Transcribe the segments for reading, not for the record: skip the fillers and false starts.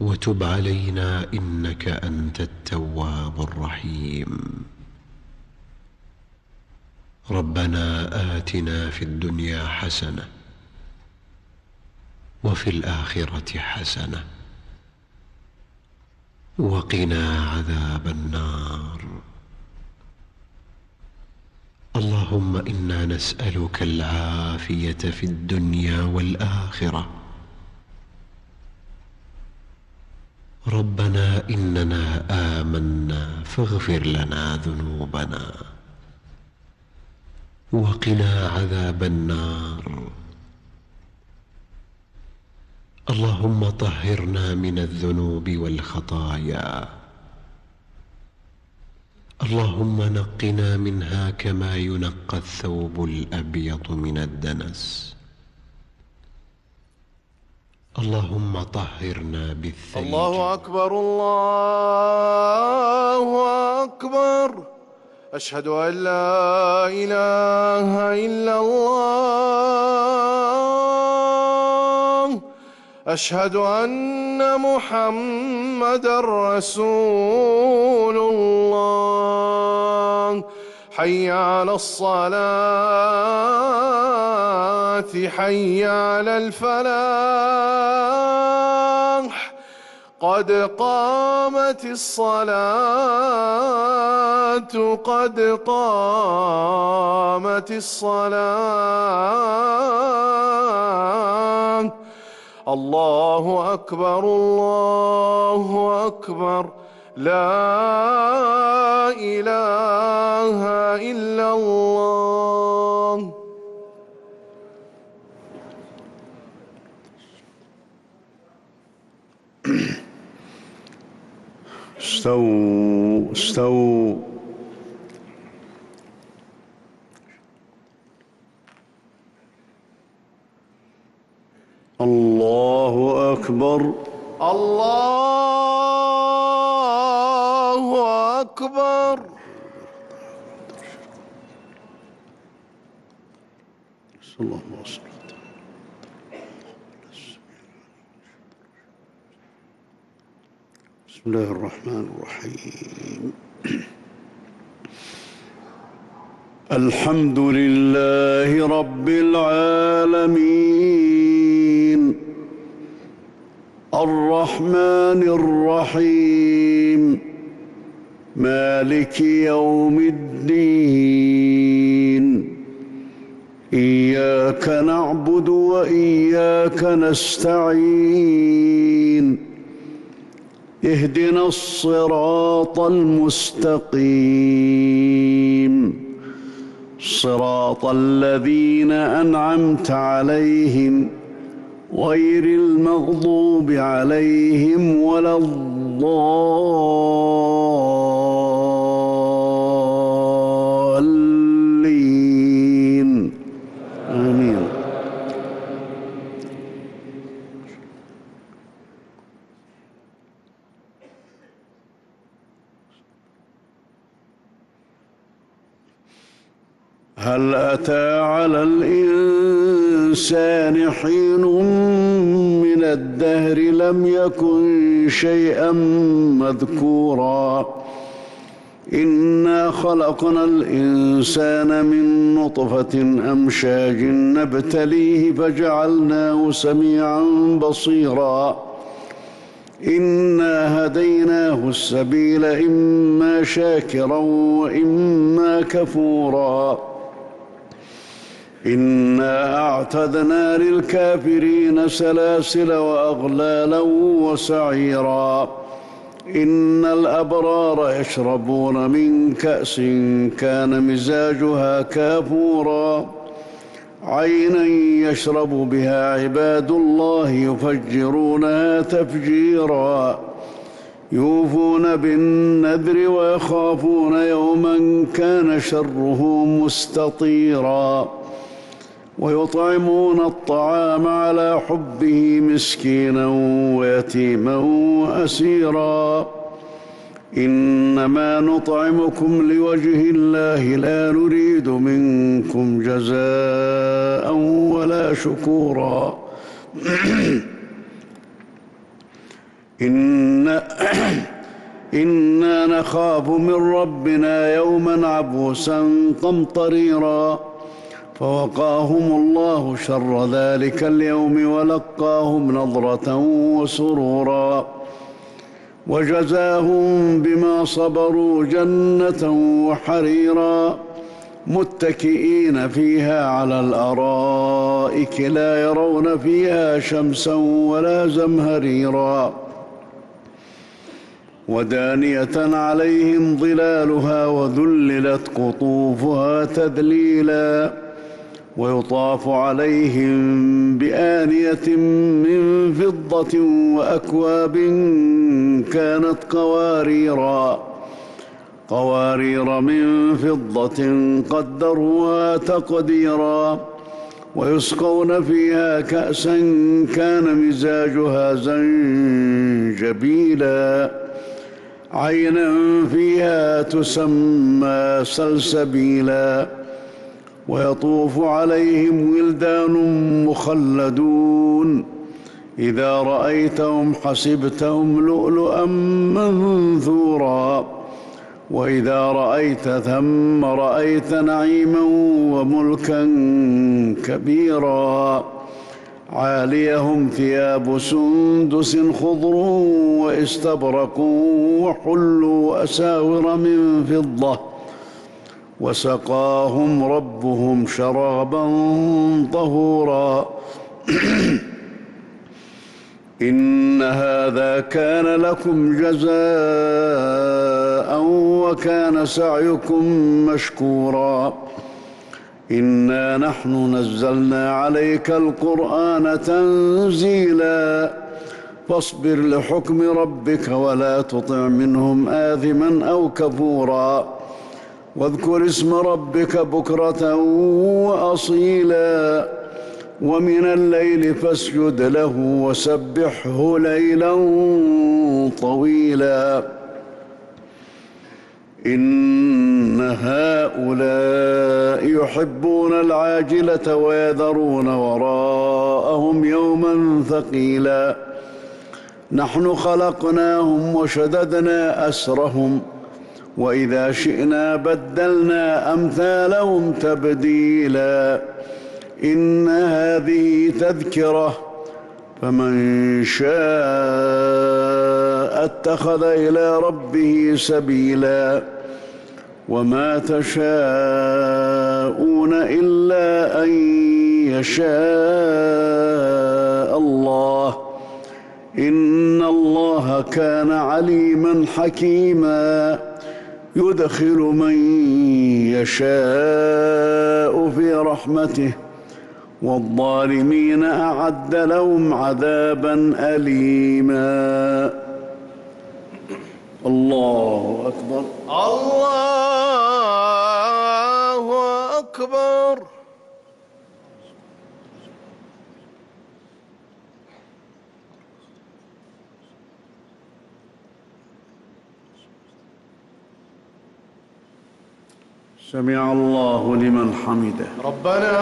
وتب علينا إنك أنت التواب الرحيم. ربنا آتنا في الدنيا حسنة وفي الآخرة حسنة وقنا عذاب النار. اللهم إنا نسألك العافية في الدنيا والآخرة. ربنا إننا آمنا فاغفر لنا ذنوبنا وقنا عذاب النار. اللهم طهرنا من الذنوب والخطايا. اللهم نقنا منها كما ينقى الثوب الأبيض من الدنس. اللهم طهرنا بالثلج. الله أكبر الله أكبر. أشهد أن لا إله إلا الله. أشهد أن محمدًا رسول الله. حي على الصلاة حي على الفلاح. قد قامت الصلاة قد قامت الصلاة. الله أكبر الله أكبر. لا إله إلا الله. استووا استووا. الله أكبر الله أكبر. صلى الله عليه وسلم. بسم الله الرحمن الرحيم. الحمد لله رب العالمين الرحمن الرحيم مالك يوم الدين. إياك نعبد وإياك نستعين. اهدنا الصراط المستقيم صراط الذين أنعمت عليهم غير المغضوب عليهم ولا الضالين. آمين. هل أتى على الإنسان حين من الدهر لم يكن شيئا مذكورا. إنا خلقنا الإنسان من نطفة أمشاج نبتليه فجعلناه سميعا بصيرا. إنا هديناه السبيل إما شاكرا وإما كفورا. إنا أعتدنا للكافرين سلاسل وأغلالا وسعيرا. إن الأبرار يشربون من كأس كان مزاجها كافورا. عينا يشرب بها عباد الله يفجرونها تفجيرا. يوفون بالنذر ويخافون يوما كان شره مستطيرا. ويطعمون الطعام على حبه مسكينا ويتيما وأسيرا. إنما نطعمكم لوجه الله لا نريد منكم جزاء ولا شكورا. إنا نخاف من ربنا يوما عبوسا قمطريرا فوقاهم الله شر ذلك اليوم ولقاهم نضرة وسرورا وجزاهم بما صبروا جنة وحريرا متكئين فيها على الأرائك لا يرون فيها شمسا ولا زمهريرا ودانية عليهم ظلالها وذللت قطوفها تذليلا ويطاف عليهم بآنية من فضة وأكواب كانت قوارير من فضة قدروها تقديرا ويسقون فيها كأسا كان مزاجها زنجبيلا عينا فيها تسمى سلسبيلا ويطوف عليهم ولدان مخلدون إذا رأيتهم حسبتهم لؤلؤا منثورا وإذا رأيت ثم رأيت نعيما وملكا كبيرا عاليهم ثياب سندس خضر واستبرق وحلوا أساور من فضة وسقاهم ربهم شرابا طهورا إن هذا كان لكم جزاء وكان سعيكم مشكورا إنا نحن نزلنا عليك القرآن تنزيلا فاصبر لحكم ربك ولا تطع منهم آثما أو كفورا واذكر اسم ربك بكرة وأصيلا ومن الليل فاسجد له وسبحه ليلا طويلا إن هؤلاء يحبون العاجلة ويذرون وراءهم يوما ثقيلا نحن خلقناهم وشددنا أسرهم وإذا شئنا بدلنا أمثالهم تبديلا إن هذه تذكرة فمن شاء اتخذ إلى ربه سبيلا وما تشاءون إلا أن يشاء الله إن الله كان عليما حكيما يدخل من يشاء في رحمته والظالمين أعد لهم عذابا أليما الله أكبر الله أكبر سمع الله لمن حمده ربنا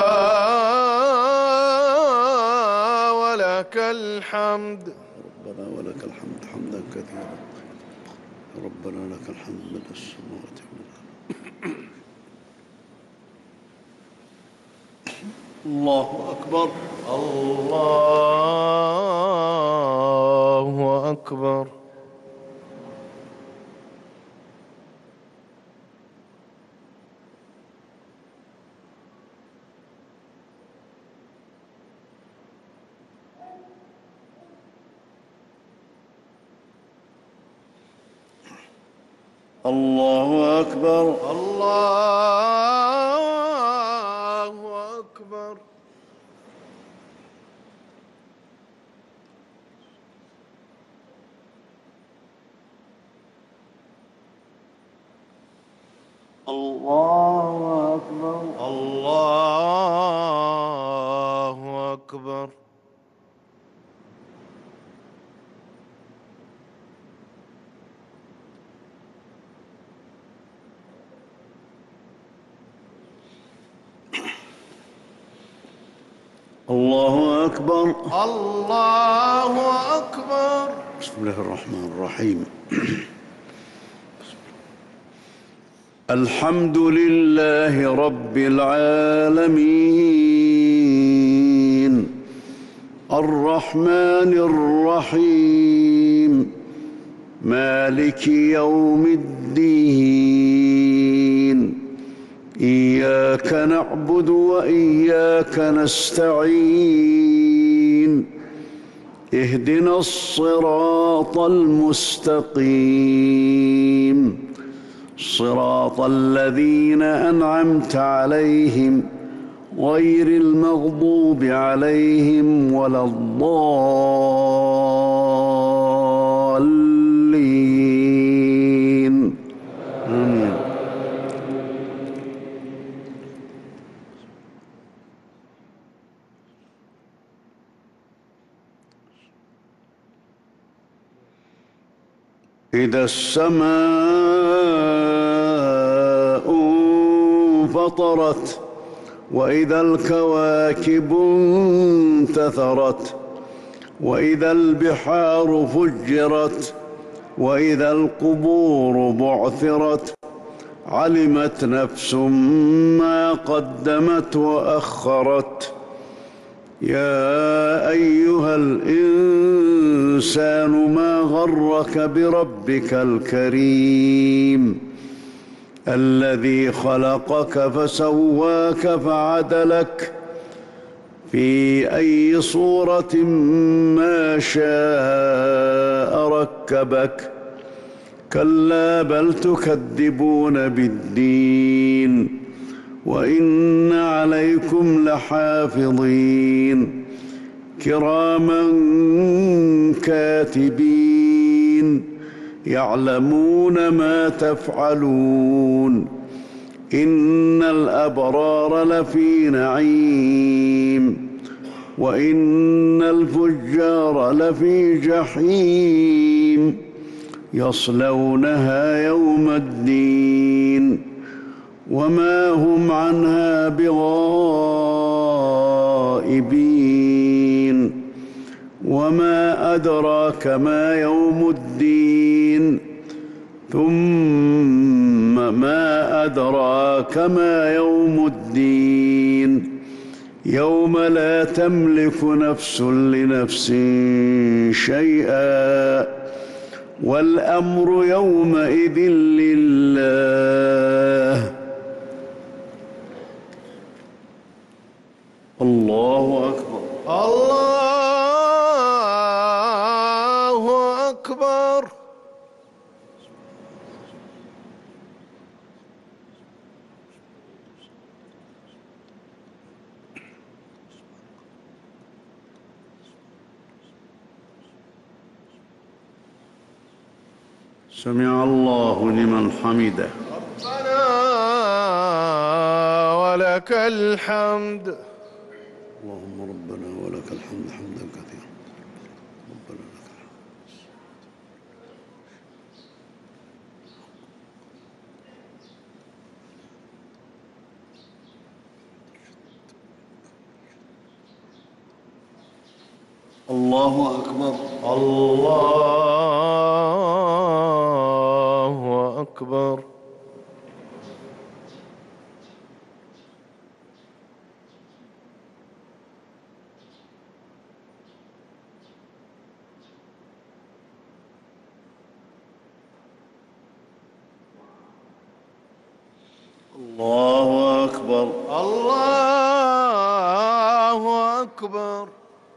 ولك الحمد ربنا ولك الحمد حمدا كثيرا ربنا لك الحمد من السماوات والأرض الله أكبر الله أكبر الله أكبر الله أكبر الله أكبر الله أكبر الله أكبر الله أكبر بسم الله الرحمن الرحيم. الحمد لله رب العالمين الرحمن الرحيم مالك يوم الدين إياك نعبد وإياك نستعين اهدنا الصراط المستقيم صراط الذين أنعمت عليهم غير المغضوب عليهم ولا الضالين آمين. إذا السماء انفطرت وإذا الكواكب انتثرت وإذا البحار فجرت وإذا القبور بعثرت علمت نفس ما قدمت وأخرت يا أيها الإنسان ما غرك بربك الكريم الذي خلقك فسواك فعدلك في أي صورة ما شاء ركبك كلا بل تكذبون بالدين وإن عليكم لحافظين كراما كاتبين يعلمون ما تفعلون إن الأبرار لفي نعيم وإن الفجار لفي جحيم يصلونها يوم الدين وما هم عنها بغائبين وما أدراك ما يوم الدين ثم ما أدراك ما يوم الدين يوم لا تملك نفس لنفس شيئا والأمر يومئذ لله. الله أكبر. الله أكبر. سمع الله لمن حمده. ربنا ولك الحمد. اللهم ربنا ولك الحمد حمدا كثيرا. ربنا لك الحمد. الله أكبر. الله أكبر. الله أكبر. الله أكبر.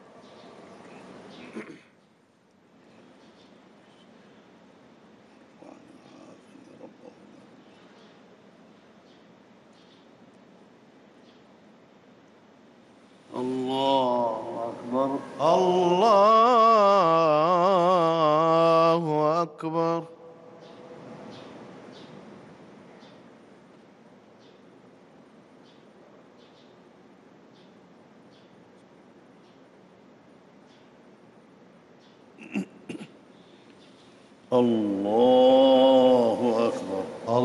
الله أكبر. الله أكبر. الله أكبر.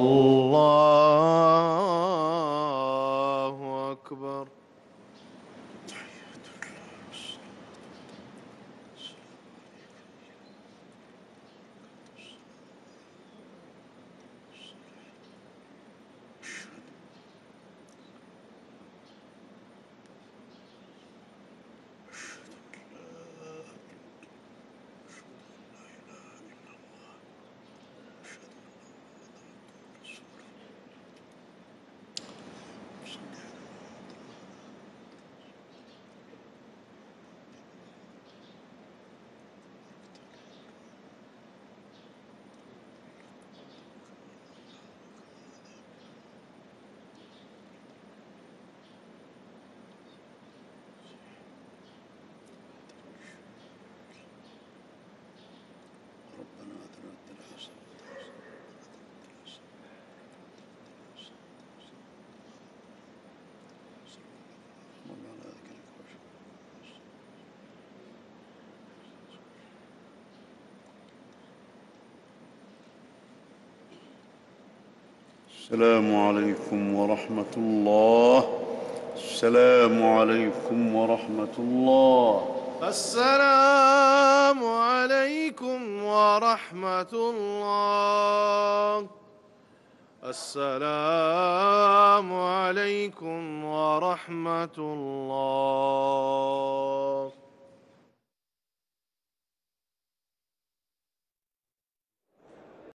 الله أكبر. ربنا آتنا في الدنيا حسنة ومن على ذكرك وشكرك. السلام عليكم ورحمة الله. السلام عليكم ورحمة الله. السلام عليكم ورحمة الله. السلام عليكم ورحمة الله.